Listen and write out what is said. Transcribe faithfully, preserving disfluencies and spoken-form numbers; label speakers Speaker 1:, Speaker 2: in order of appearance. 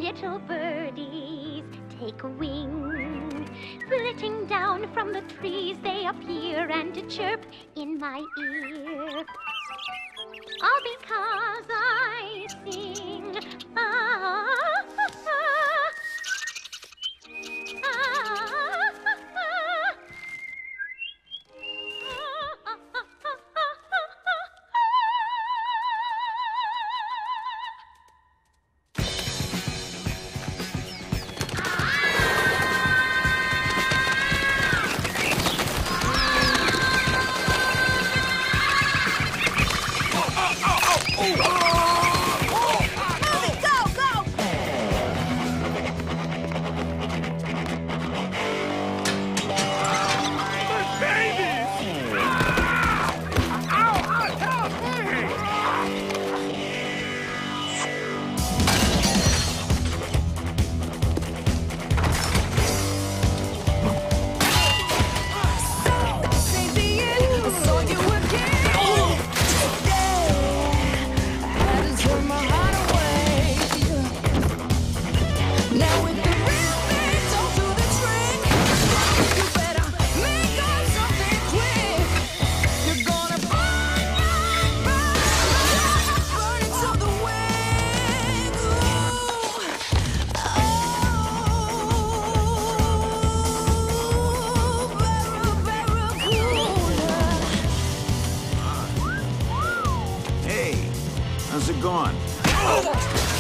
Speaker 1: little birdies take wing. Flitting down from the trees they appear and chirp in my ear. All because I sing. Ah, ah, ah,
Speaker 2: How's it going?